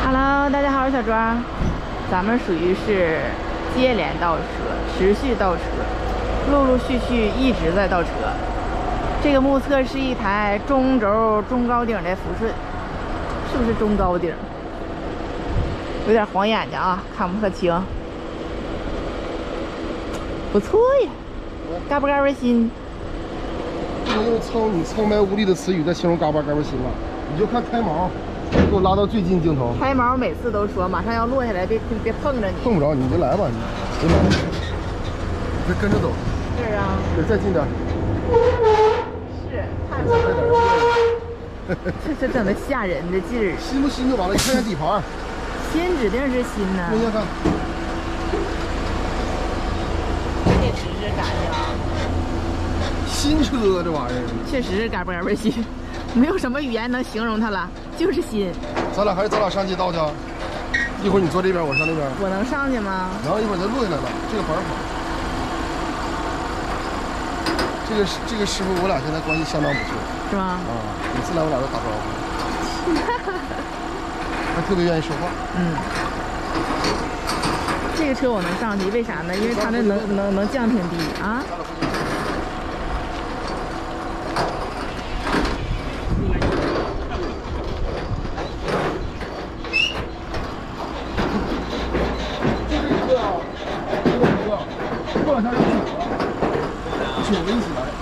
Hello， 大家好，我是小庄。咱们属于是接连倒车，持续倒车，陆陆续续一直在倒车。这个目测是一台中轴中高顶的福顺，是不是中高顶？有点晃眼睛啊，看不特清。不错呀，嘎巴嘎巴新。 不能用你苍白无力的词语再形容嘎巴嘎巴新了，你就看胎毛。 给我拉到最近镜头。 胎毛每次都说马上要落下来，别碰着你。 碰不着你就来吧，你来，别跟着走。 是啊。 对，再近点。 是，太近了。这整的吓人的劲儿。 新不新就完了，你看看底盘。 新指定是新呢。 往下看。 确实是干净啊。 新车这玩意儿。 确实是嘎巴嘎巴新。 没有什么语言能形容它了，就是新。 咱俩上街道去，一会儿你坐这边，我上那边。 我能上去吗？ 然后一会儿再落下来了，这个板好。这个师傅，我俩现在关系相当不错， 是吗？ 啊，每次来我俩都打招呼，还特别愿意说话。 嗯。这个车我能上去，为啥呢？因为它那能降挺低啊。 过两天就酒一起来。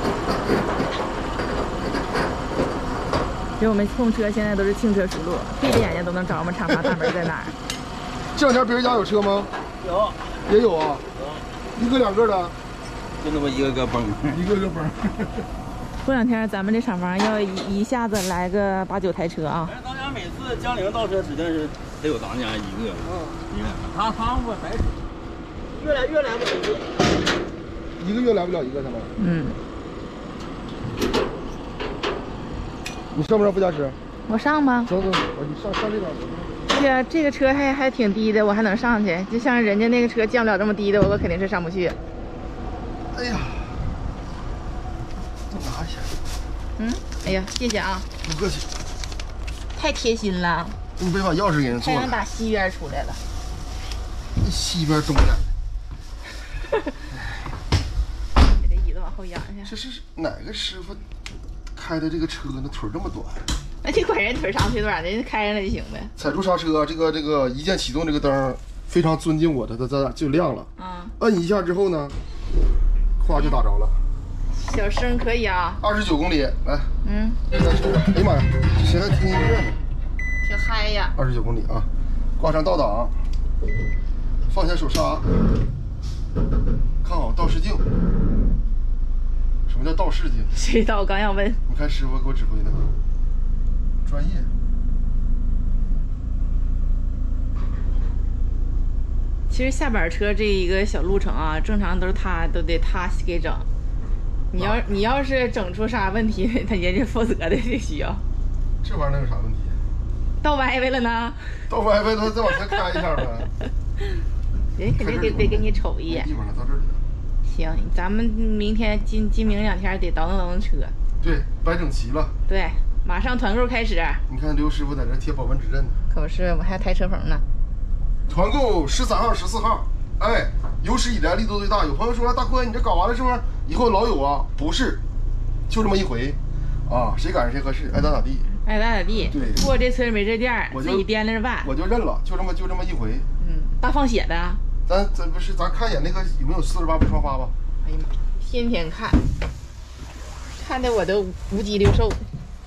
就我们控车现在都是轻车熟路，闭着眼睛都能找我们厂房大门在哪儿。 这两天别人家有车吗？ 有， 也有啊。有，一个两个的。 就那么一个个崩， 一个个崩。 过两天咱们这厂房要一下子来个8、9台车啊。 咱家每次江铃倒车指定是得有咱家一个，一个，他我白吃。 越来不了一个月来不了一个，他们。 嗯。 你上不上副驾驶？ 我上吧。 走，你上这边。 这个车还挺低的，我还能上去。就像人家那个车降不了这么低的，我肯定是上不去。 哎呀，再拿一下。 嗯。哎呀，谢谢啊。 不客气。 太贴心了。 你别把钥匙给人做了。 太阳打西边出来了。 西边东边。 给这椅子往后仰一下。 这是哪个师傅开的这个车呢？腿这么短？ 那你管人腿长腿短的，人开上了就行呗。 踩住刹车，这个一键启动这个灯非常尊敬我的，它就亮了。 嗯。 摁一下之后呢，咵就打着了。 小声可以啊。 29公里，来。 嗯。 哎呀妈呀，谁还听音乐呢？ 挺嗨呀。 29公里啊，挂上倒档，放下手刹。 看好倒视镜。什么叫倒视镜？ 谁知道？我刚要问。 你看师傅给我指挥的，专业。 其实下板车这一个小路程啊，正常都得他给整。你要是整出啥问题，他人家负责的，这需要。 这玩意儿能有啥问题？ 倒歪歪了呢？ 倒歪歪，再往前开一下呗。 人肯定得给你瞅一眼。 地方了，到这里了。 行，咱们明天今明2天得倒腾车。对， 摆整齐了。 对，马上团购开始。 你看刘师傅在这贴保温指认呢。 可不是，我还抬车棚呢。 团购13号、14号，哎，有史以来力度最大。有朋友说大坤，你这搞完了是不是以后老有啊？不是，就这么一回，啊，谁赶上谁合适，爱咋咋地。爱咋咋地。对。过这村没这店，自己掂量着办。我就认了，就这么一回。嗯，大放血的。 咱不是，咱看一眼那个有没有48不双发吧？哎呀妈，天天看，看的我都无鸡六兽。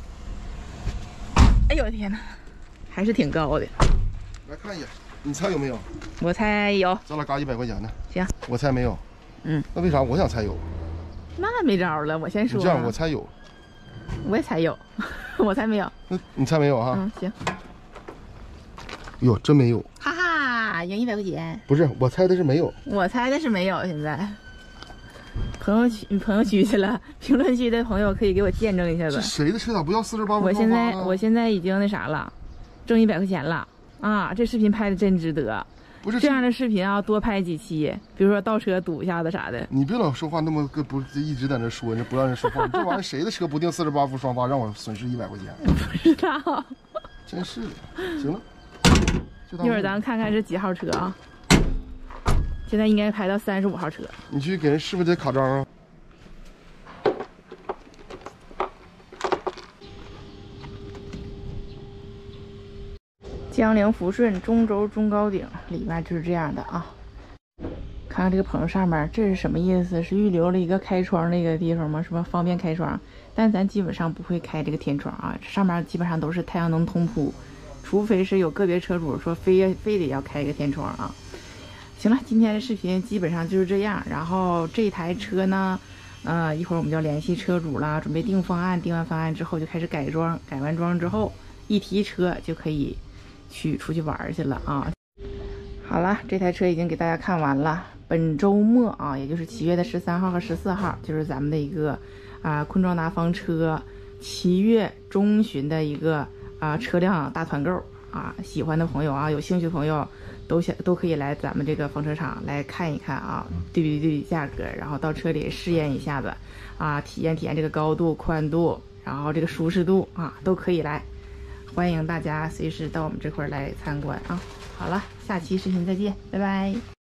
哎呦我的天哪，还是挺高的。来看一眼，你猜有没有？我猜有。咱俩嘎100块钱呢。行。我猜没有。嗯。那为啥我想猜有？那没招了，我先说。这样我猜有。我也猜有，我猜没有。那你猜没有哈？嗯，行。哟，真没有。哈哈，赢100块钱。不是，我猜的是没有。我猜的是没有。现在，朋友区去了，评论区的朋友可以给我见证一下子。是谁的车咋不要48？我现在已经那啥了，挣100块钱了啊！这视频拍的真值得。不是这样的视频啊，多拍几期，比如说倒车堵一下子啥的。你别老说话那么个不一直在那说，不让人说话。这玩意儿谁的车不定48伏双发，让我损失100块钱？不知道。真是的。行了。 一会儿咱看看是几号车啊？现在应该排到35号车。 你去给人是不是得卡章啊？ 江陵福顺中轴中高顶里面就是这样的啊。看看这个棚上面，这是什么意思？是预留了一个开窗那个地方吗？是吧？方便开窗。但咱基本上不会开这个天窗啊，上面基本上都是太阳能通铺，除非是有个别车主说非得要开一个天窗啊。行了，今天的视频基本上就是这样。然后这台车呢，一会儿我们就要联系车主了，准备定方案。定完方案之后就开始改装，改完装之后一提车就可以出去玩去了啊。好了，这台车已经给大家看完了。本周末啊，也就是7月的13号和14号，就是咱们的一个昆庄达房车7月中旬的一个车辆大团购啊。喜欢的朋友啊，有兴趣的朋友都可以来咱们这个房车场来看一看啊，对比价格，然后到车里试验一下子啊，体验这个高度、宽度，然后这个舒适度啊，都可以来。欢迎大家随时到我们这块来参观啊。好了，下期视频再见，拜拜。